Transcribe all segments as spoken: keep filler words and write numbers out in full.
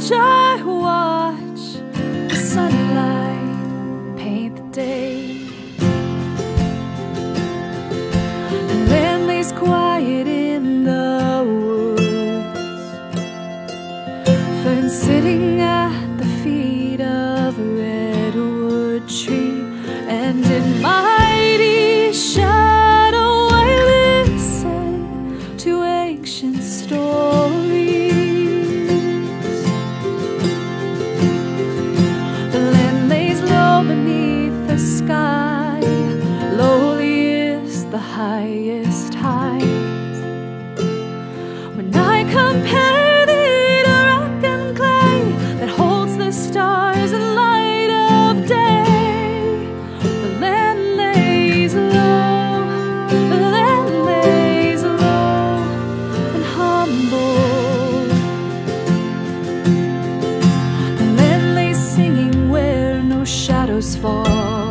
watch, I watch the sunlight paint the day. The land lays quiet in the woods, Ferns sitting at the feet of a redwood tree, and in mighty shadow I listen to ancient stories. The land lays low beneath the sky, lowly is the highest height. When I compare thee to rock and clay that holds the stars and light of day, the land lays low, the land lays low and humble. The land lays singing where no shadows fall.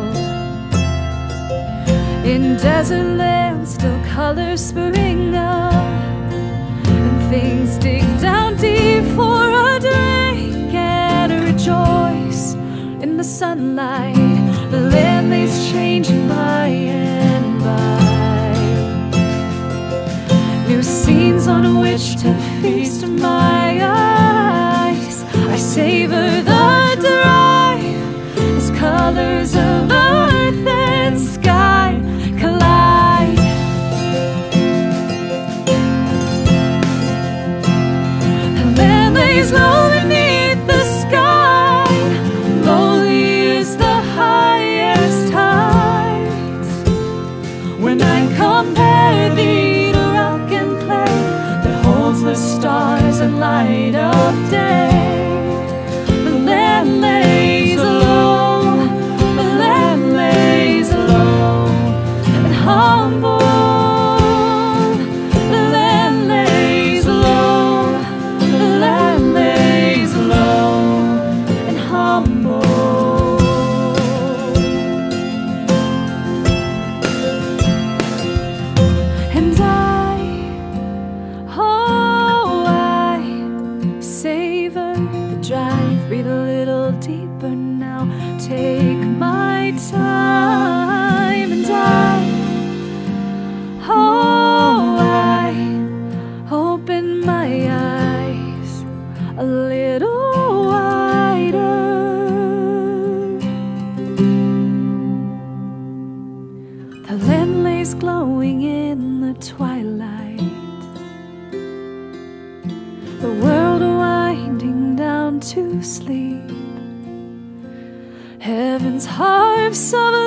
In desert land still colors spring up, and things dig down deep for a drink and rejoice in the sunlight. The land lays changing by and by, new scenes on which to feast my eyes. I savor the drive as colors of earth and sky collide. The land lays low beneath the sky, lowly is the highest height. When I compare thee to rock and clay that holds the stars and light of day, the land lays low, the land lays low and humble. The land lays low, the land lays low and humble. And I, oh, I savor the drive, breathe a little deeper now, take my time. And I, oh, I open my eyes a little wider. The land lays glowing in the twilight, the world winding down to sleep. Heaven's harps of